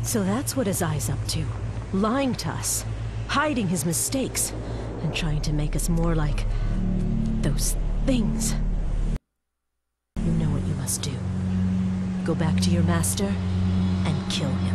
So that's what his eye's up to. Lying to us, hiding his mistakes, and trying to make us more like those things. You know what you must do. Go back to your master and kill him.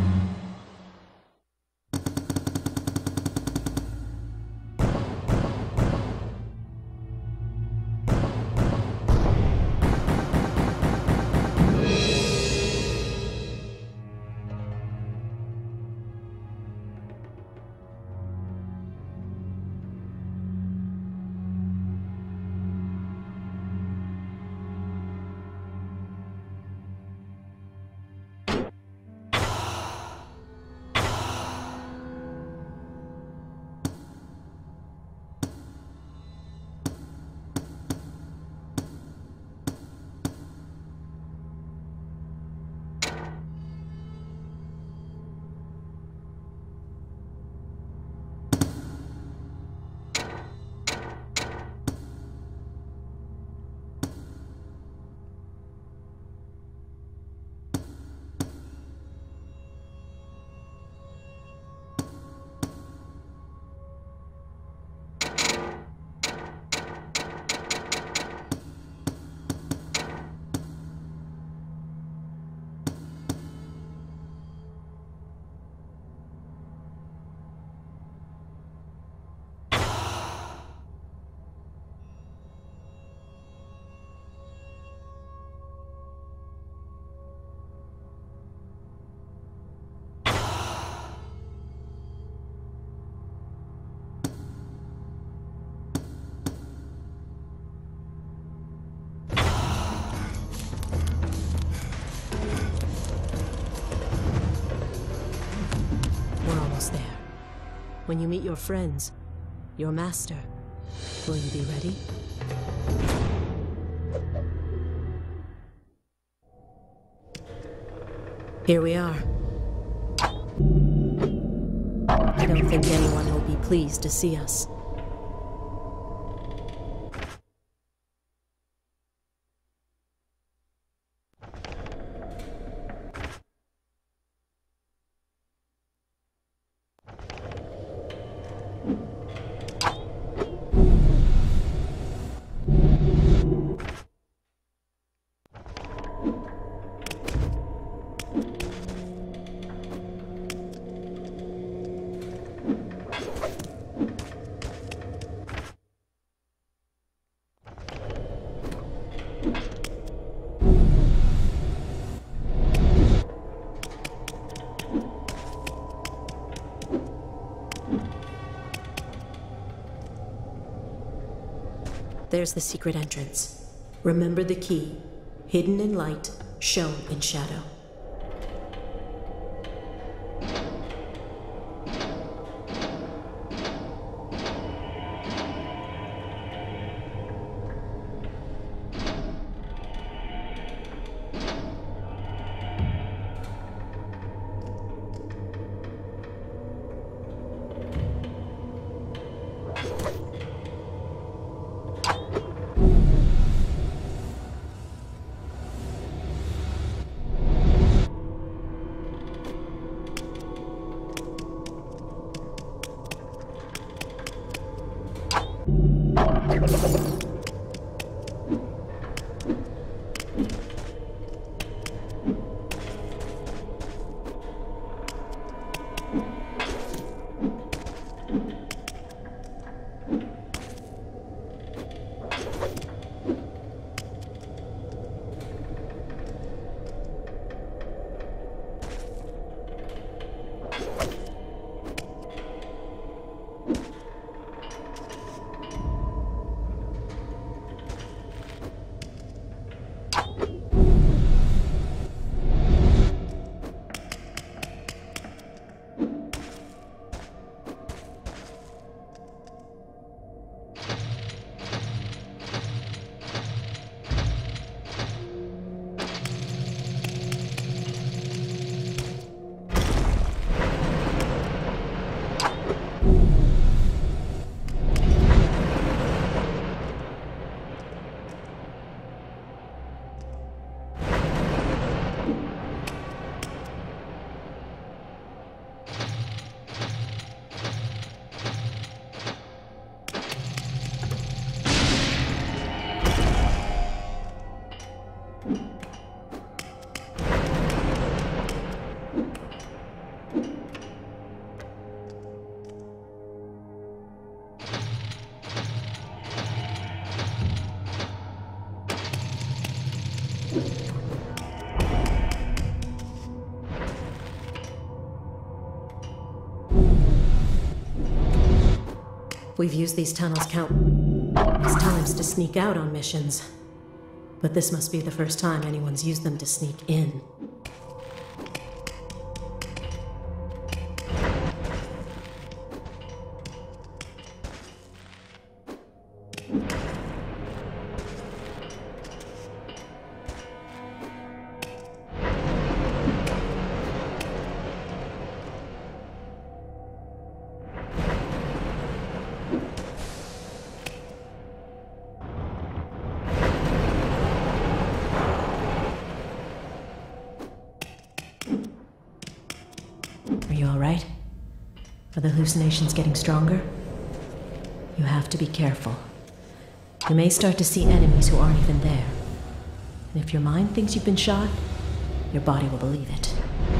When you meet your friends, your master, will you be ready? Here we are. I don't think anyone will be pleased to see us. There's the secret entrance. Remember the key. Hidden in light, shown in shadow. We've used these tunnels countless times to sneak out on missions. But this must be the first time anyone's used them to sneak in. Are you all right? Are the hallucinations getting stronger? You have to be careful. You may start to see enemies who aren't even there. And if your mind thinks you've been shot, your body will believe it.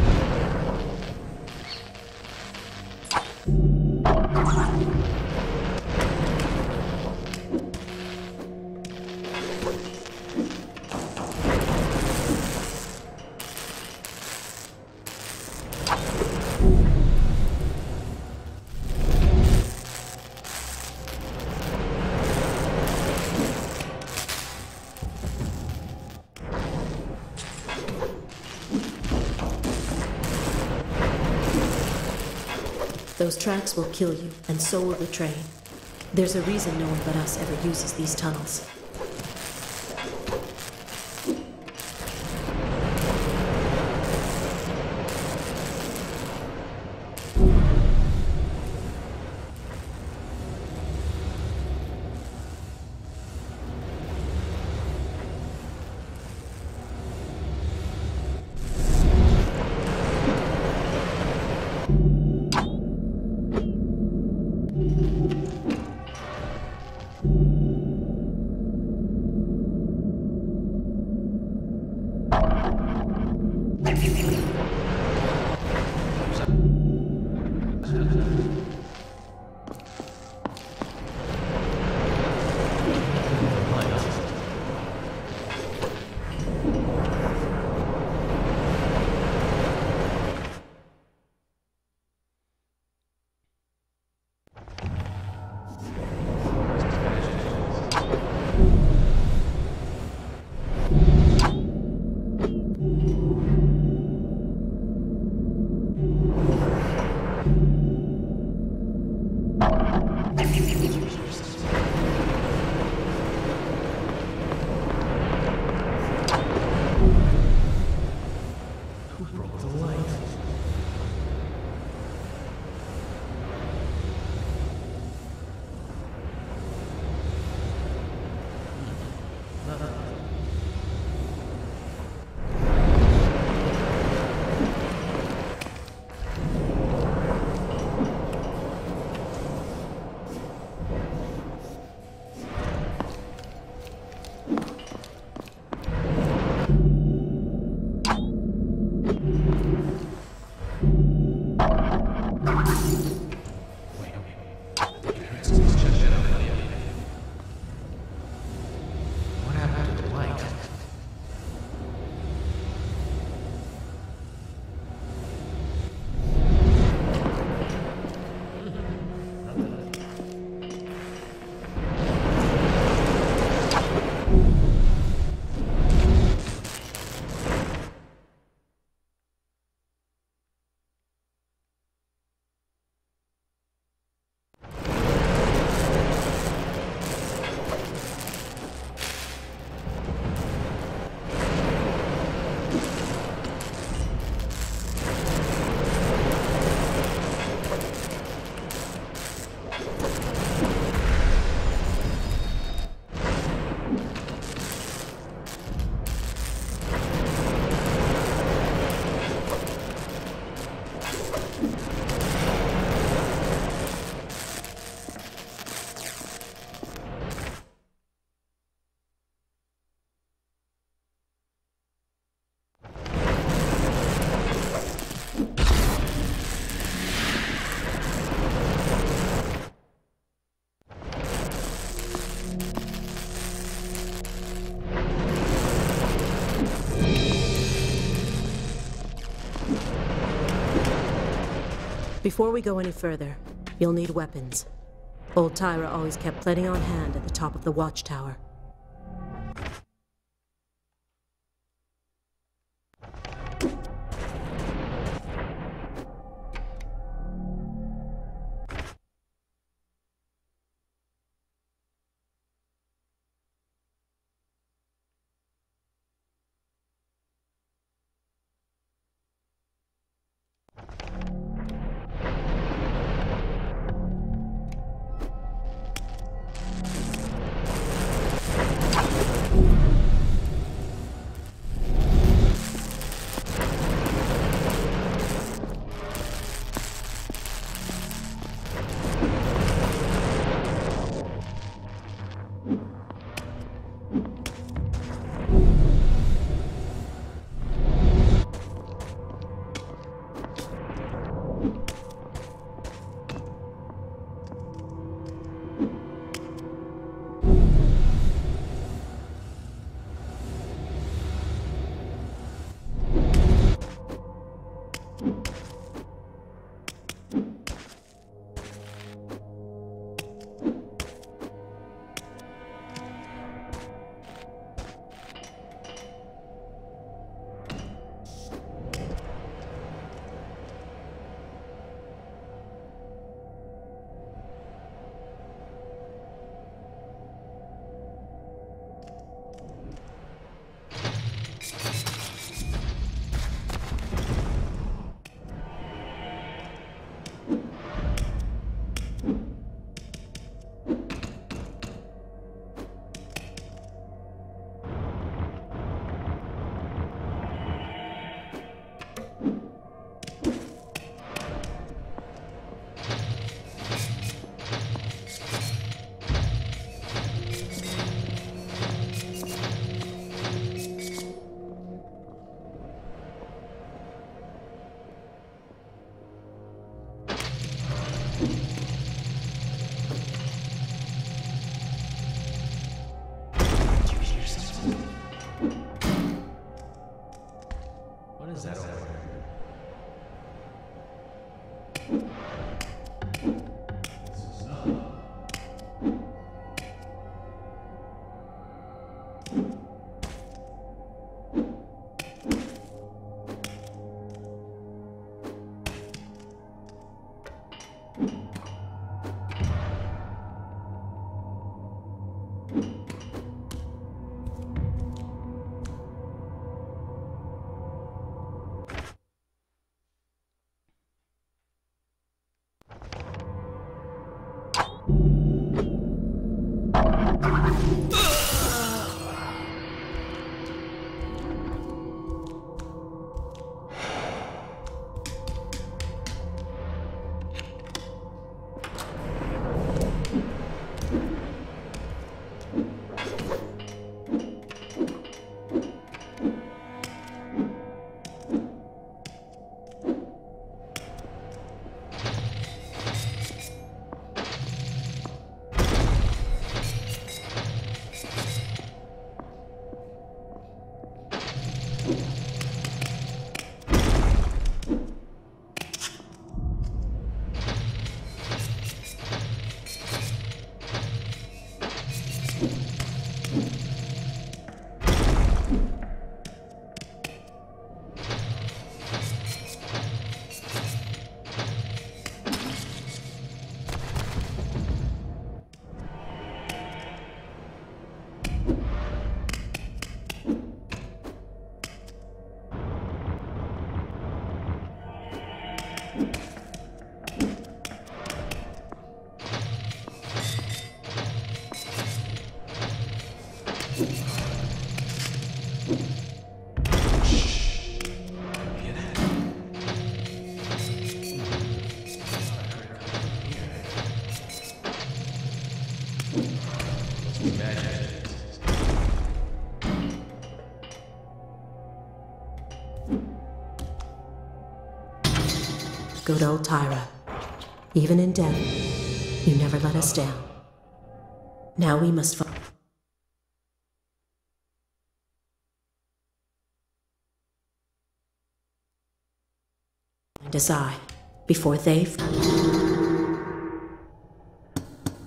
Those tracks will kill you, and so will the train. There's a reason no one but us ever uses these tunnels. Before we go any further, you'll need weapons. Old Tyra always kept plenty on hand at the top of the watchtower. What is that over there? Good old Tyra. Even in death, you never let us down. Now we must find his eye before they...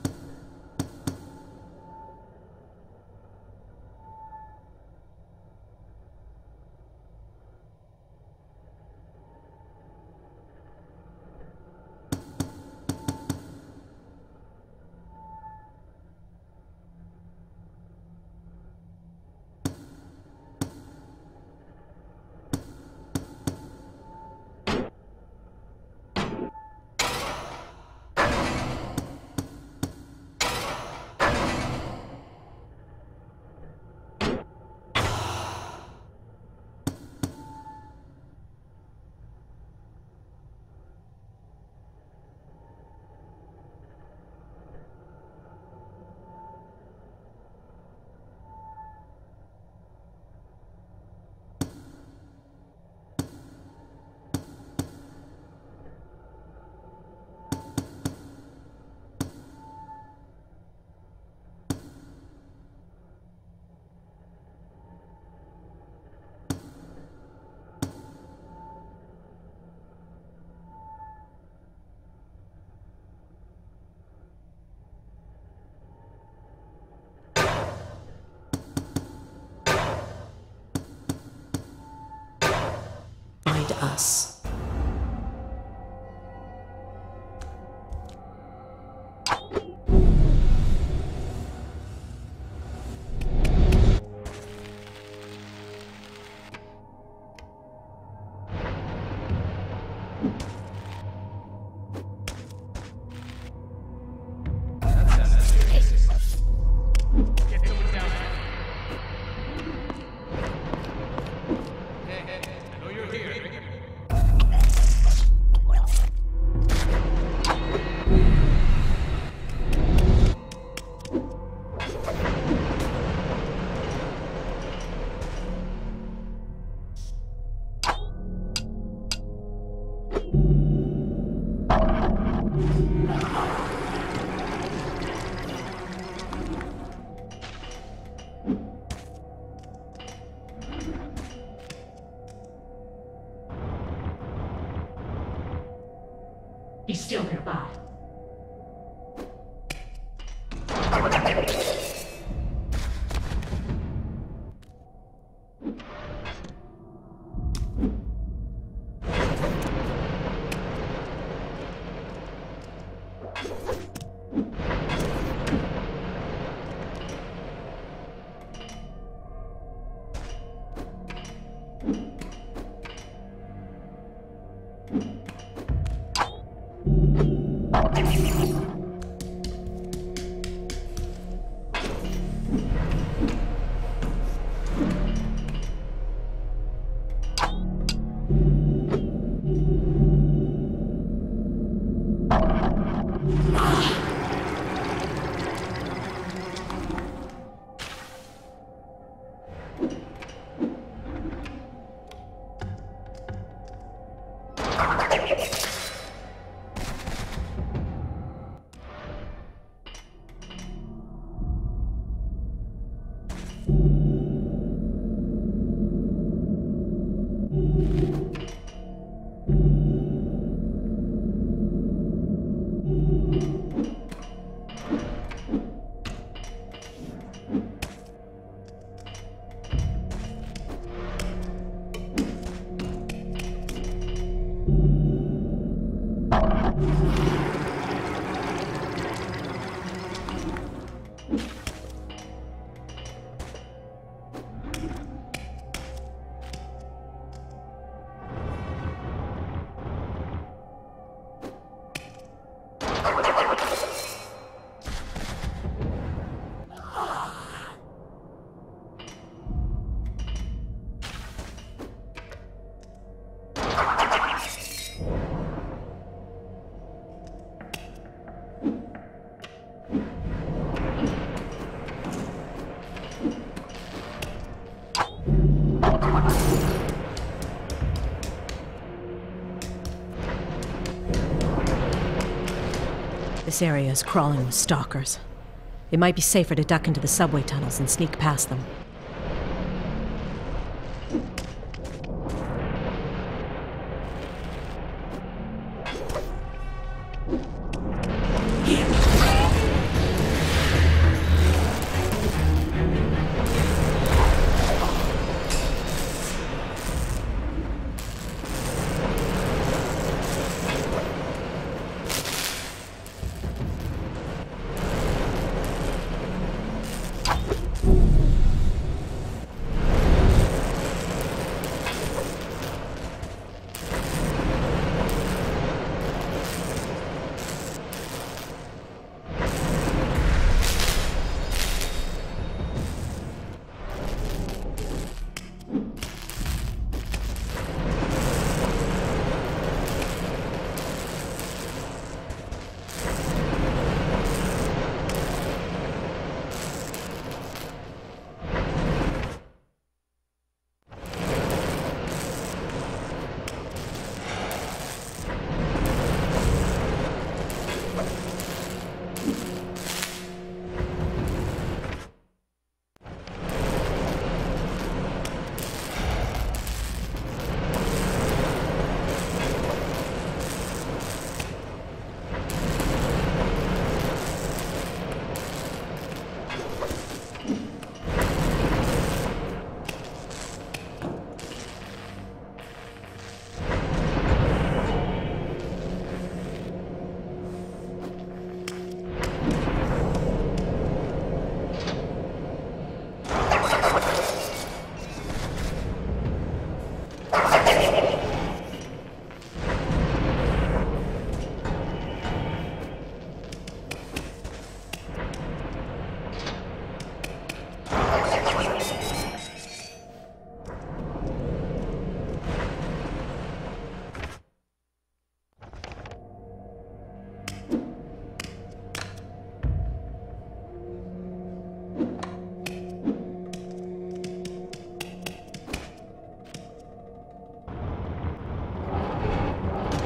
saved us. He's still nearby. This area is crawling with stalkers. It might be safer to duck into the subway tunnels and sneak past them.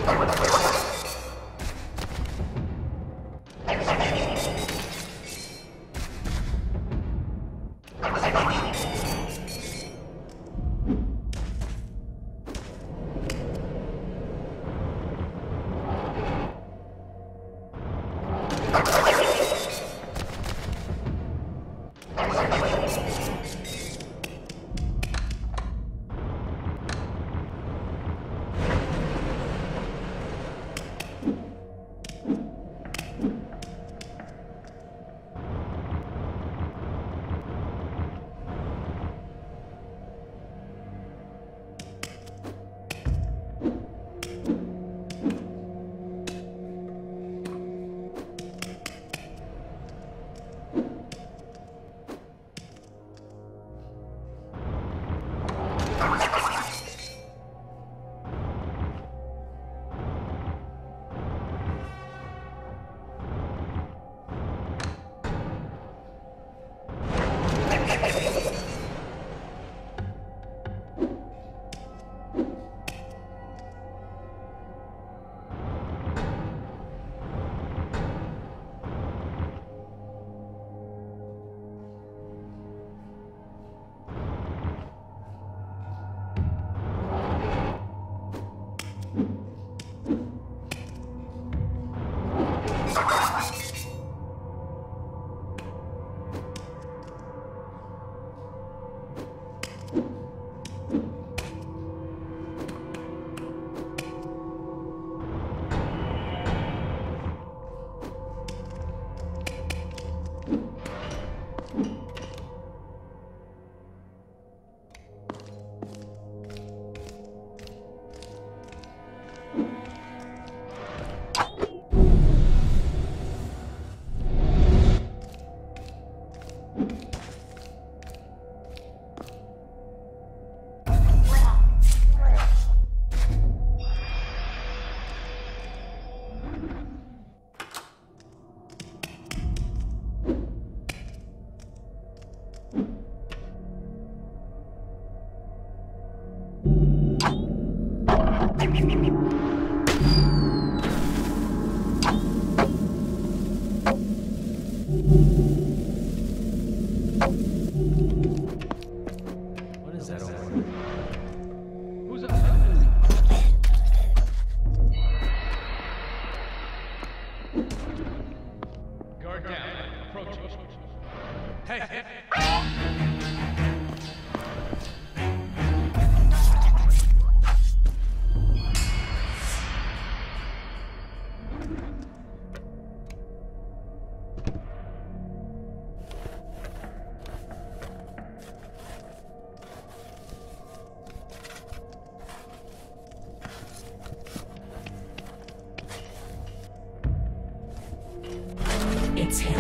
It's him.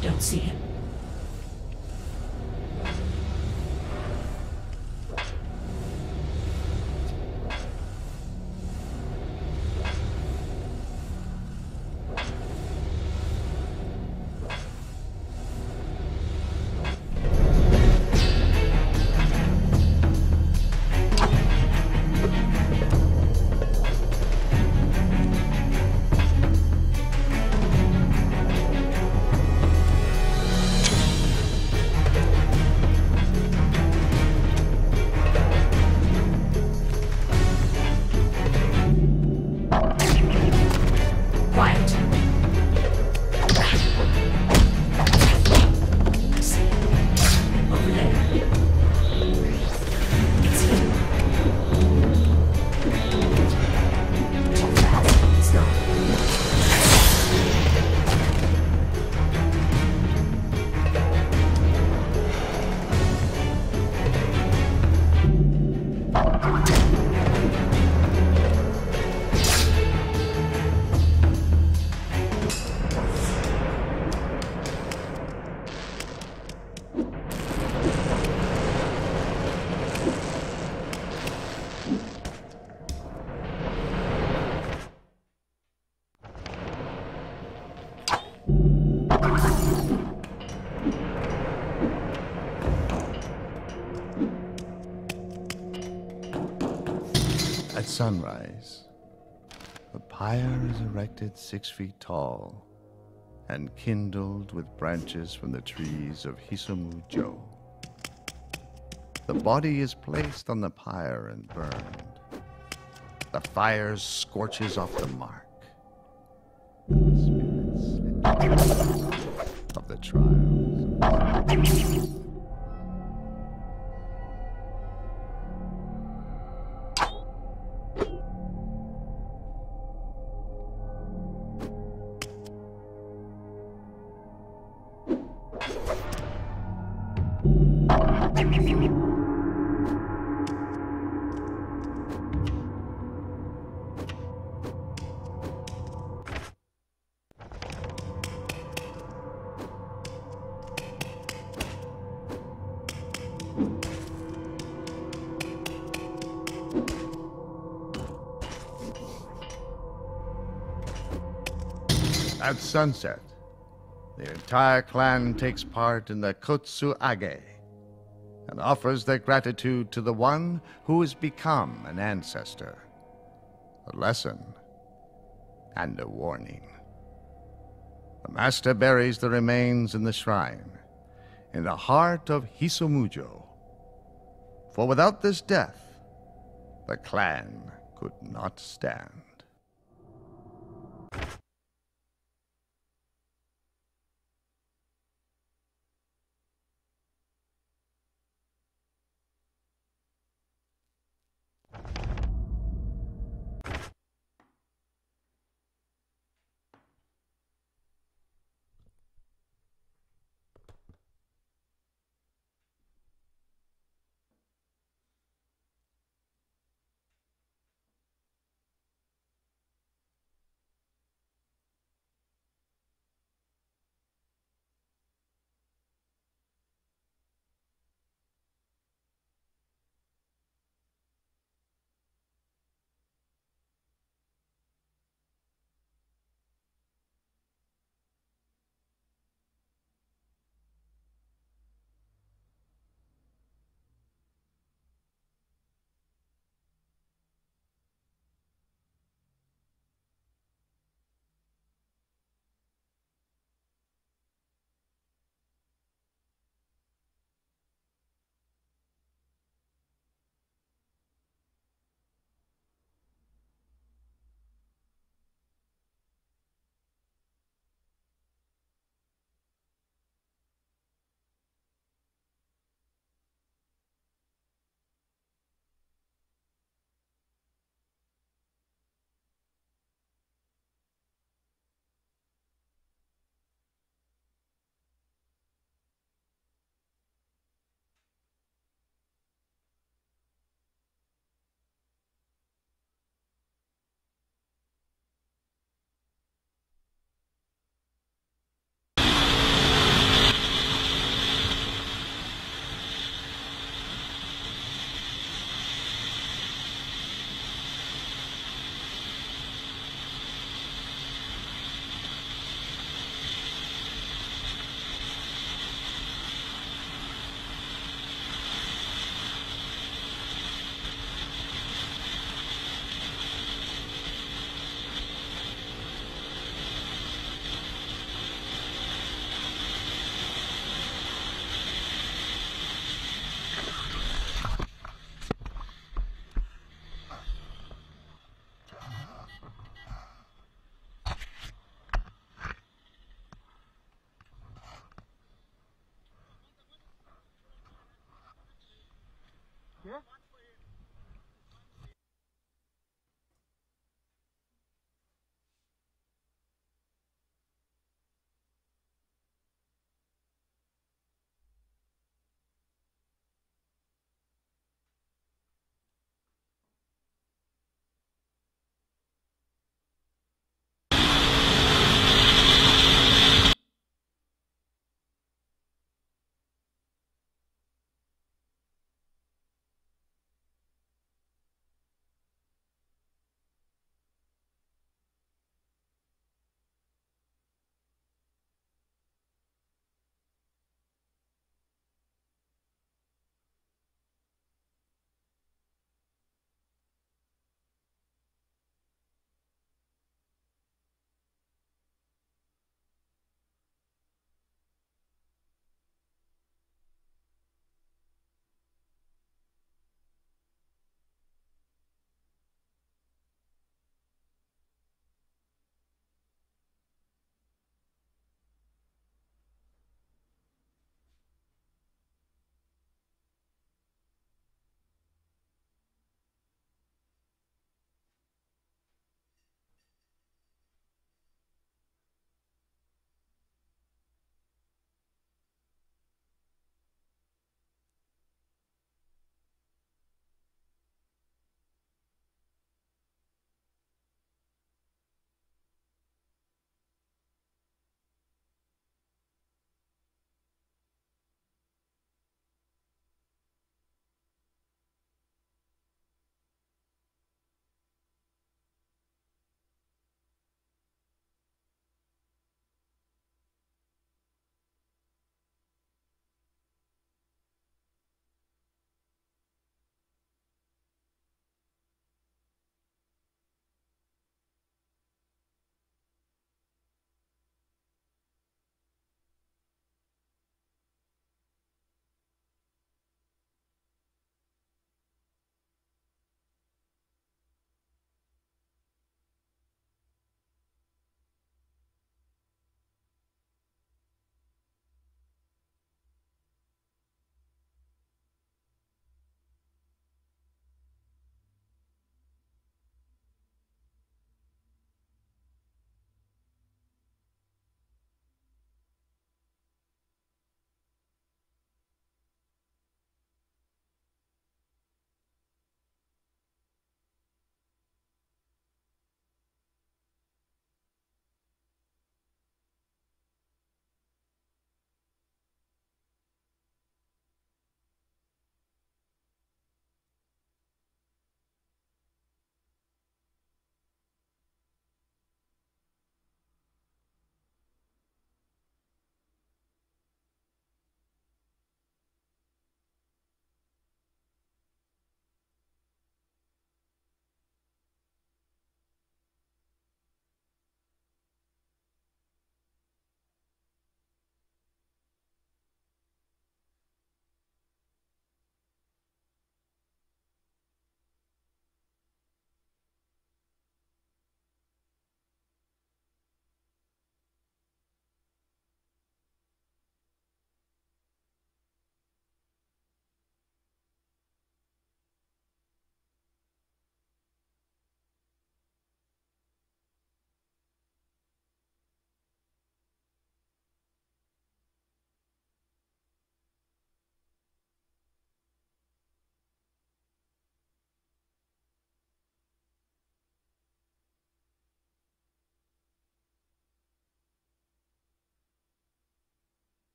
Don't see him. At sunrise, the pyre is erected 6 feet tall and kindled with branches from the trees of Hisomu-jo. The body is placed on the pyre and burned. The fire scorches off the mark. The spirits of the trials. At sunset, the entire clan takes part in the Kotsuage and offers their gratitude to the one who has become an ancestor. A lesson and a warning. The master buries the remains in the shrine, in the heart of Hisomu-jo. For without this death, the clan could not stand.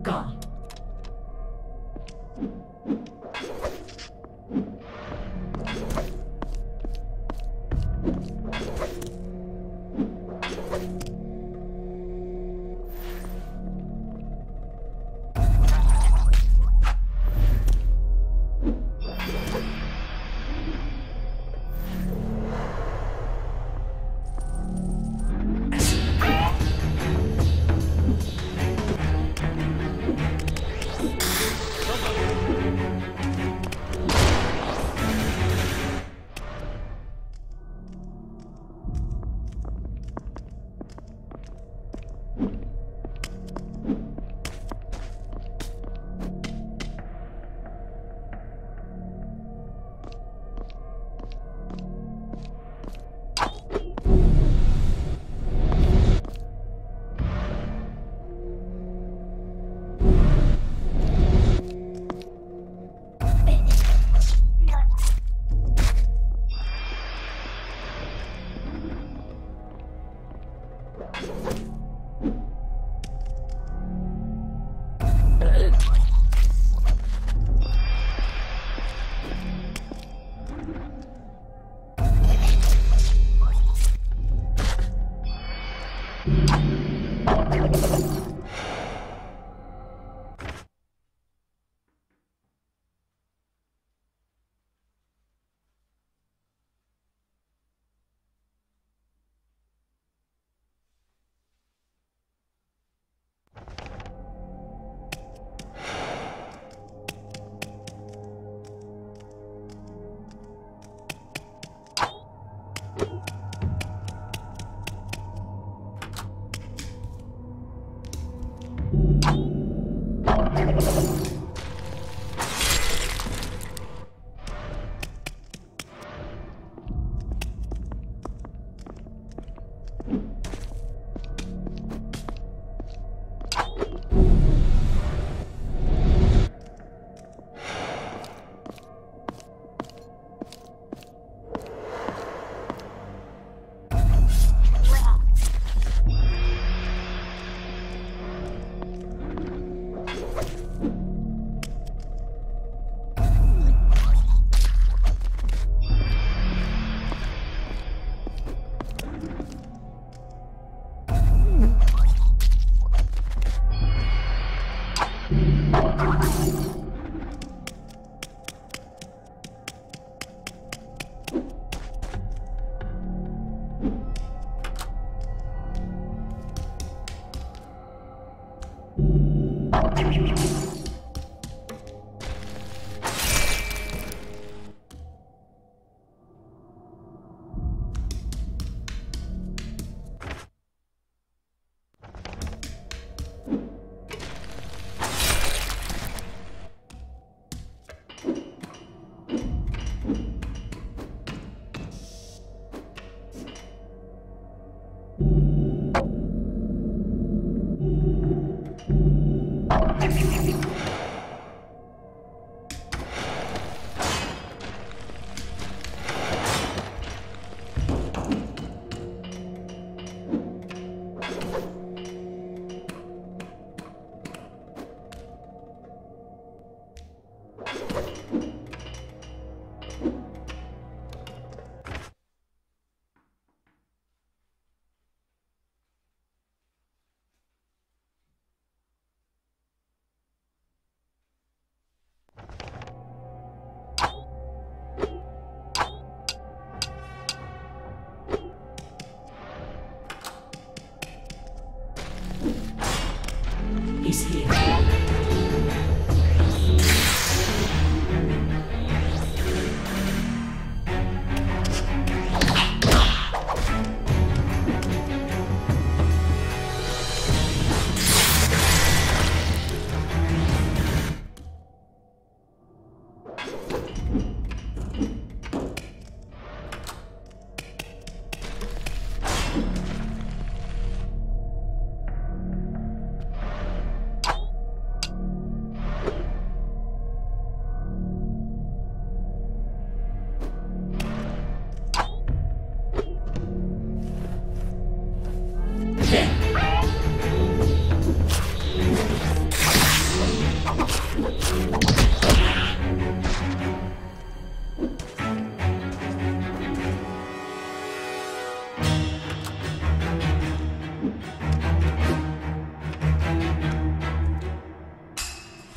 gone.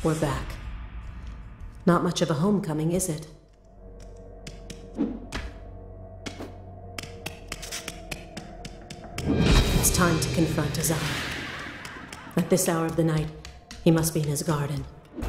We're back. Not much of a homecoming, is it? It's time to confront Azar. At this hour of the night, he must be in his garden.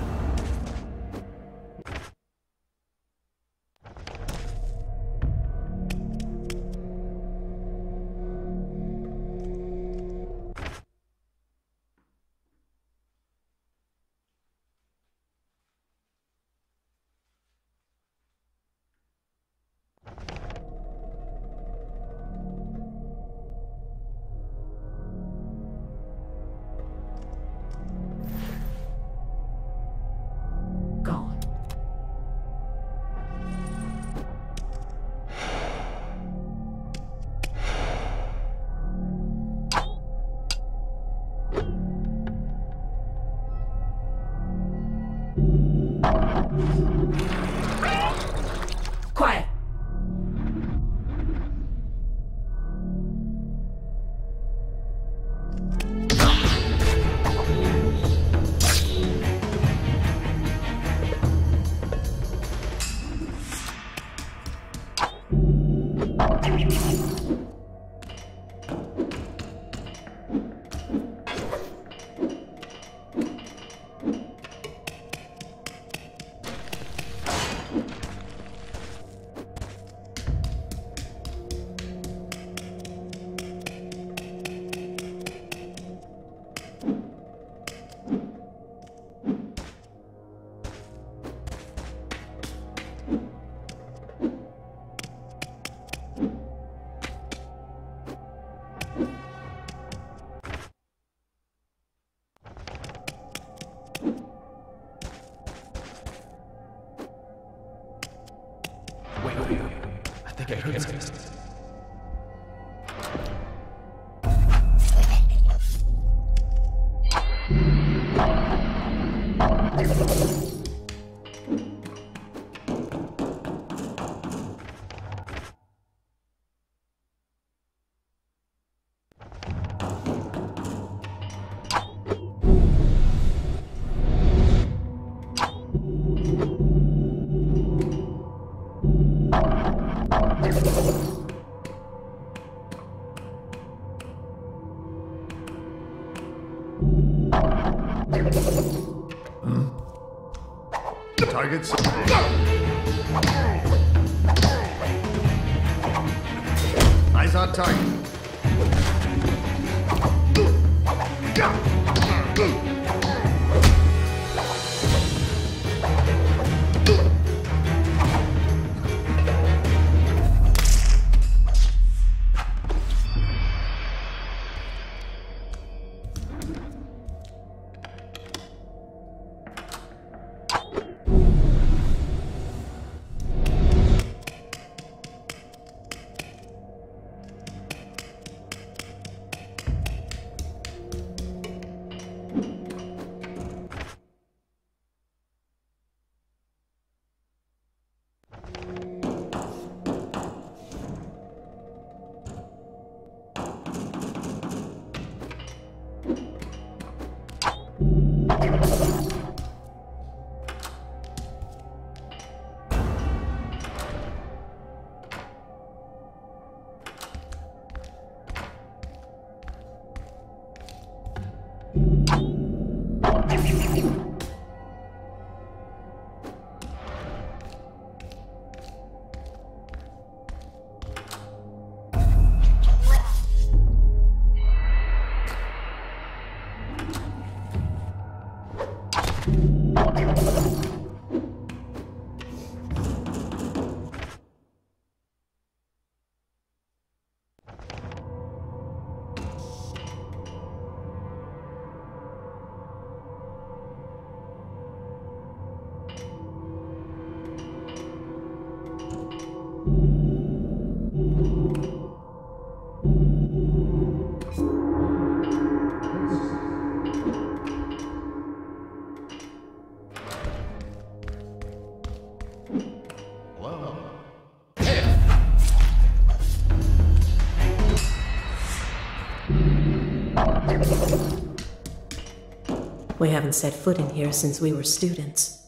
Quiet! Wait. I think I heard something. Targets. Eyes on target. We haven't set foot in here since we were students.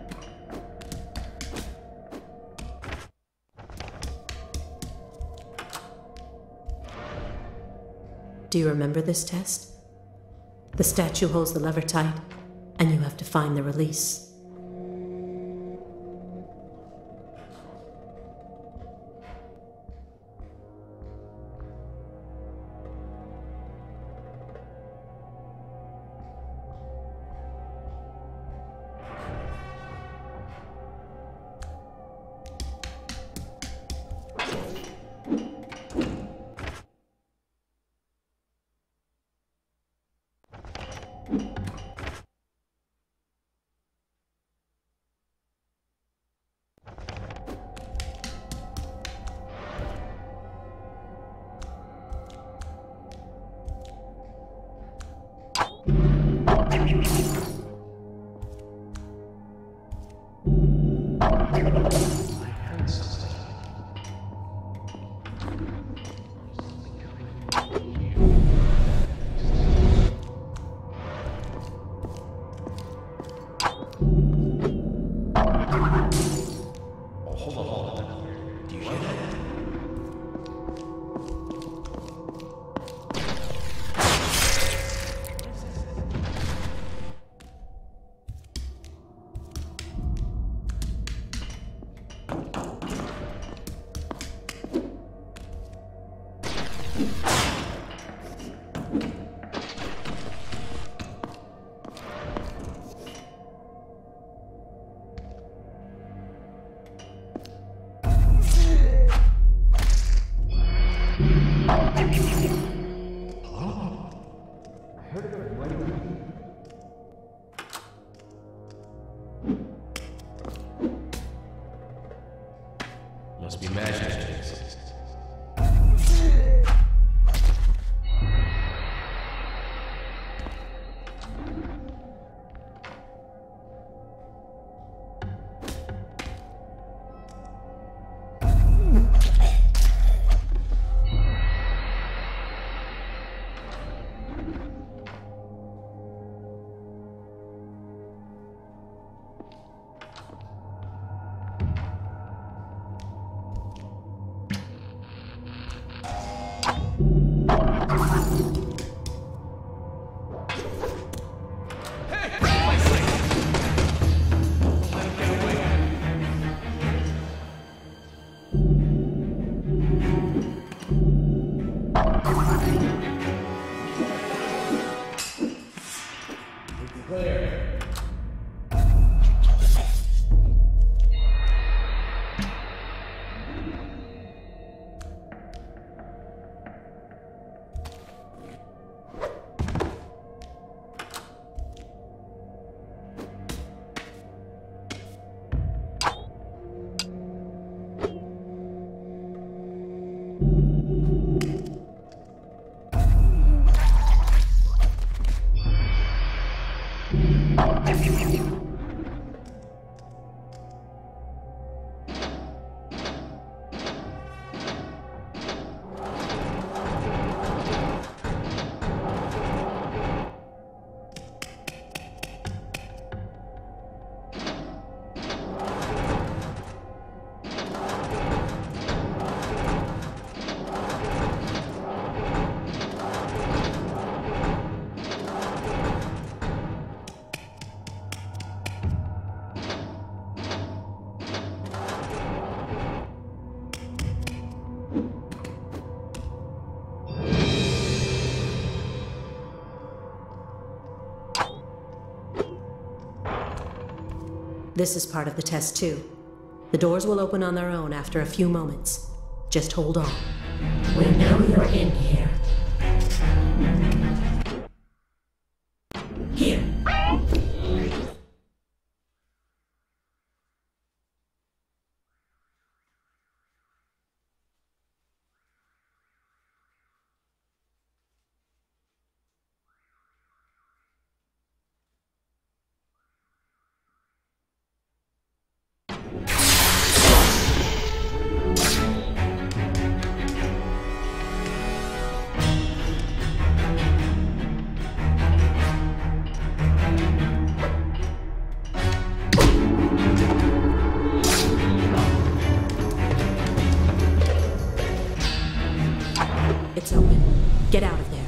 Do you remember this test? The statue holds the lever tight, and you have to find the release. Must be magic. This is part of the test too. The doors will open on their own after a few moments. Just hold on. We know you're in here. Here. Get out of there.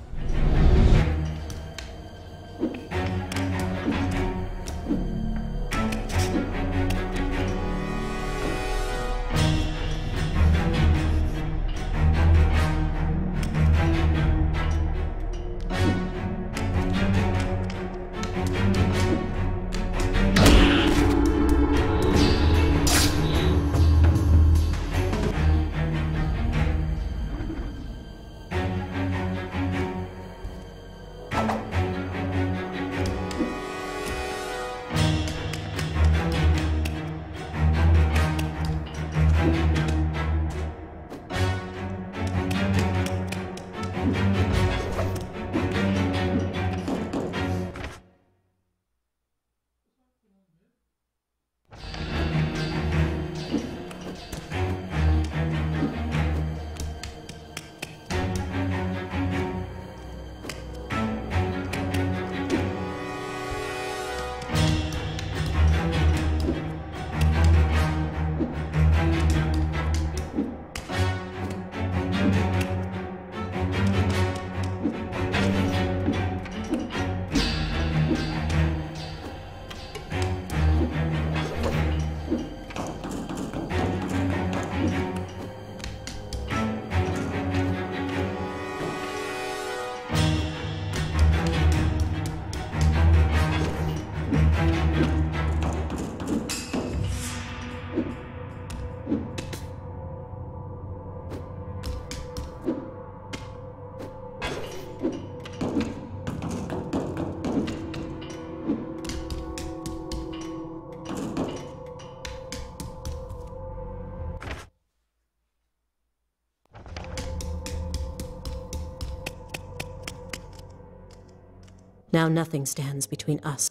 Now nothing stands between us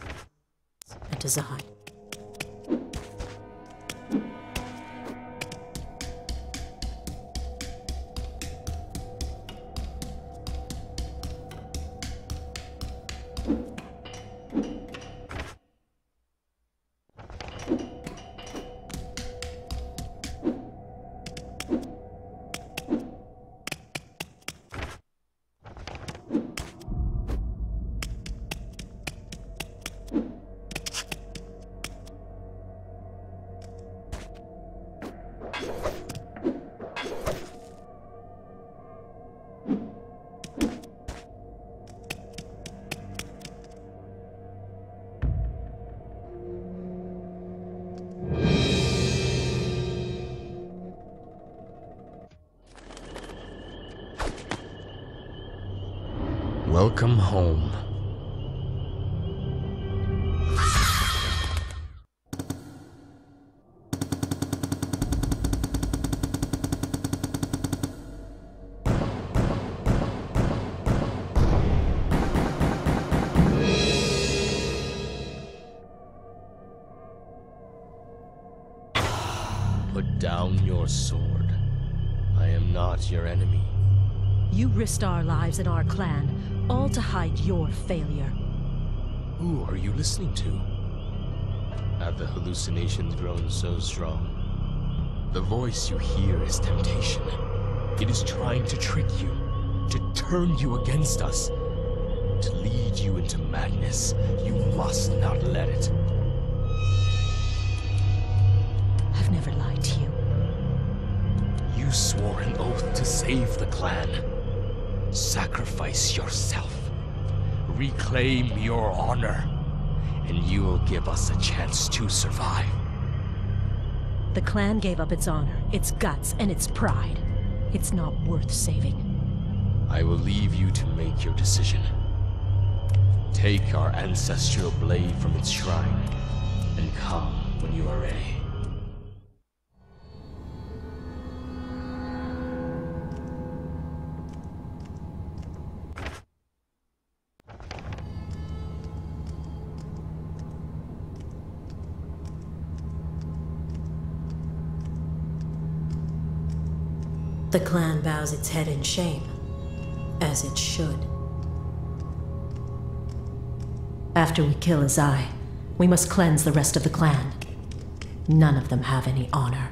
and Tazai. Welcome home. Put down your sword. I am not your enemy. You risked our lives and our clan, all to hide your failure. Who are you listening to? Have the hallucinations grown so strong? The voice you hear is temptation. It is trying to trick you, to turn you against us, to lead you into madness. You must not let it. I've never lied to you. You swore an oath to save the clan. Sacrifice yourself. Reclaim your honor, and you'll give us a chance to survive. The clan gave up its honor, its guts, and its pride. It's not worth saving. I will leave you to make your decision. Take our ancestral blade from its shrine, and come when you are ready. The clan bows its head in shame, as it should. After we kill Azai, we must cleanse the rest of the clan. None of them have any honor.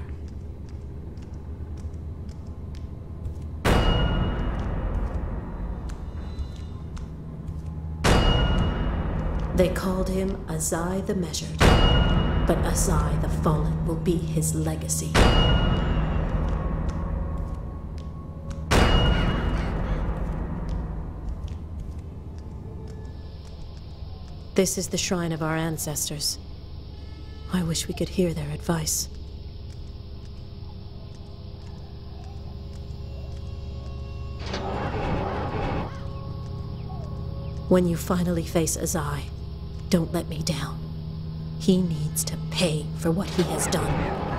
They called him Azai the Measured, but Azai the Fallen will be his legacy. This is the shrine of our ancestors. I wish we could hear their advice. When you finally face Azai, don't let me down. He needs to pay for what he has done.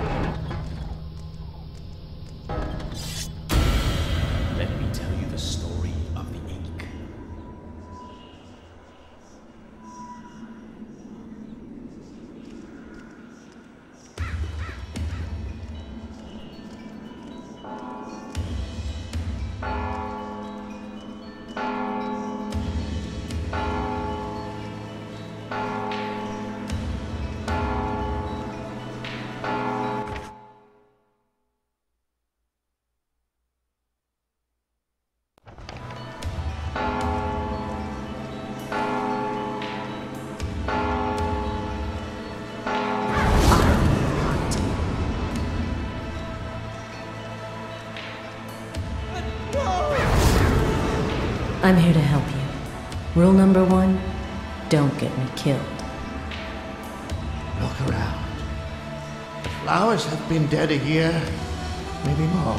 Let me tell you the story of the ink. I'm here to help you. Rule number 1, don't get me killed. Look around. The flowers have been dead a year, maybe more.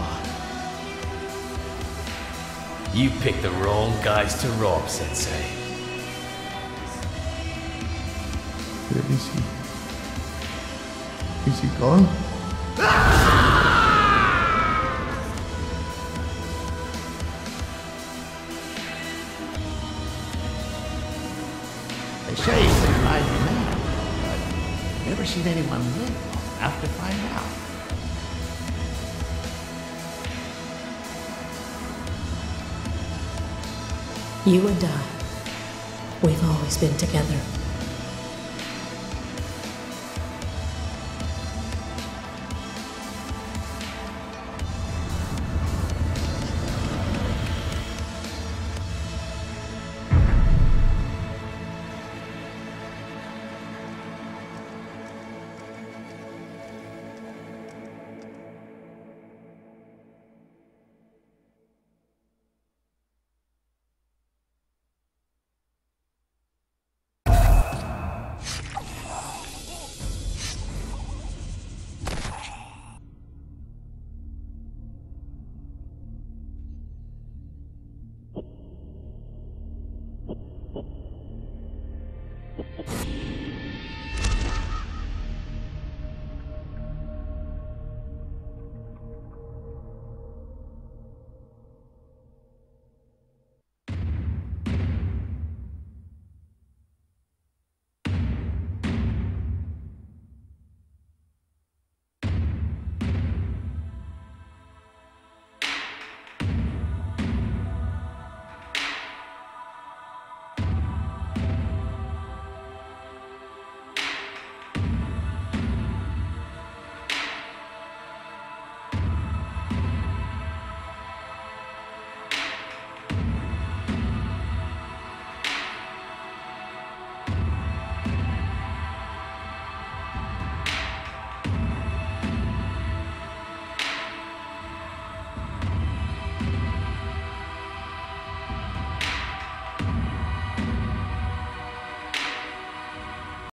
You picked the wrong guys to rob, Sensei. Where is he? Is he gone? They say he's a driving man, but I've never seen anyone live long enough to find out. You and I, we've always been together.